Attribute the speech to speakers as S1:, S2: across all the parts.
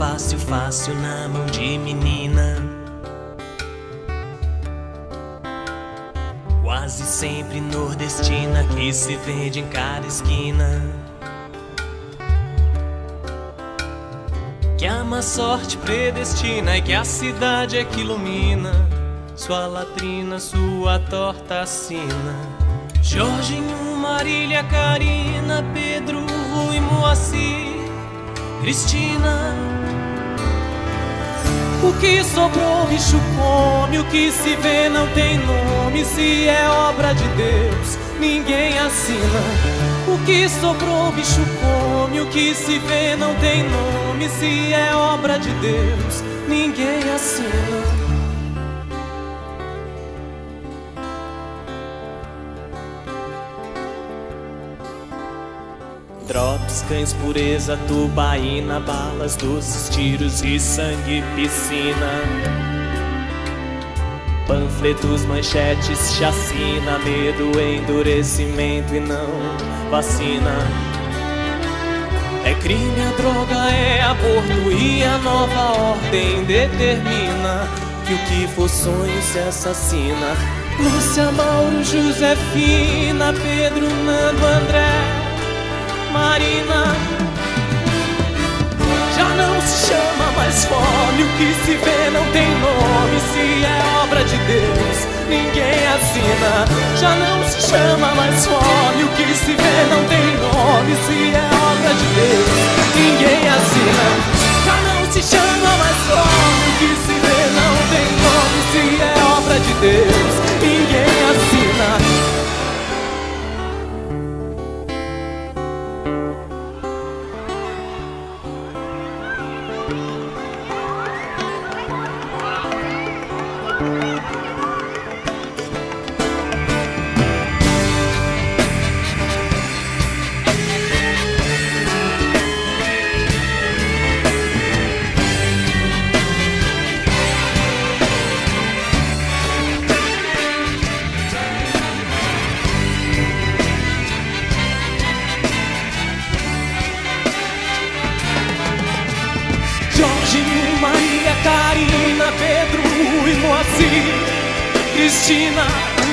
S1: fácil, fácil na mão de menina. Quase sempre nordestina que se vende em cada esquina. Que a má sorte predestina e que a cidade é que ilumina sua latrina, sua torta assina. Jorginho, Marília, Karina, Pedro, Rui, Moacir, Cristina. O que sobrou o bicho come, o que se vê não tem nome. Se é obra de Deus, ninguém assina. O que sobrou o bicho come, o que se vê não tem nome. Se é obra de Deus, ninguém assina. Drops, cães, pureza, tubaína, balas, doces, tiros e sangue, piscina. Panfletos, manchetes, chacina, medo, endurecimento e não vacina. É crime, a droga é aborto e a nova ordem determina que o que for sonho se assassina. Lúcia, Mauro, Josefina, Pedro, Nando, André, Marina. Já não se chama mais fome, o que se vê não tem nome. Se é obra de Deus, ninguém assina. Já não se chama mais fome, o que se vê não tem nome. Se é obra de Deus, ninguém assina. Já não se chama mais fome, o que se vê não tem nome. Se é obra de Deus, ninguém assina. Jorginho, Maria, Karina, Pedro e Moacir, Cristina.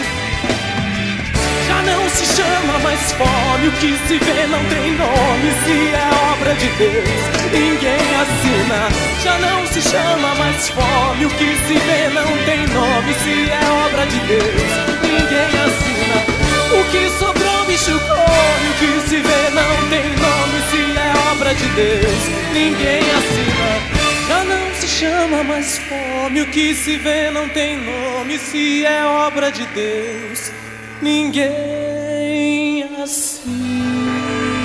S1: Já não se chama mais fome, o que se vê não tem nome. Se é obra de Deus, ninguém assina. Já não se chama mais fome, o que se vê não tem nome. Se é obra de Deus, ninguém assina. O que sobrou bicho come, o que se vê não tem nome. Se é obra de Deus, ninguém assina. Já não se chama mais fome, o que se vê não tem nome. Se é obra de Deus, ninguém assina.